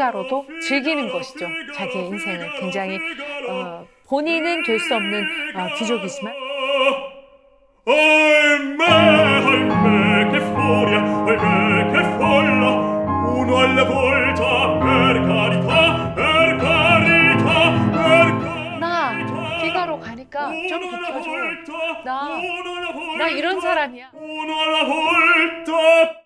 피가로도 즐기는 것이죠. 자기의 인생을 굉장히 본인은 될 수 없는 귀족이지만 ahimè, che furia, ahimè, che folla, uno alla volta, per carità, per carità, per carità. 나 피가로 가니까 좀 비켜줘. 나 이런 사람이야. Uno alla volta.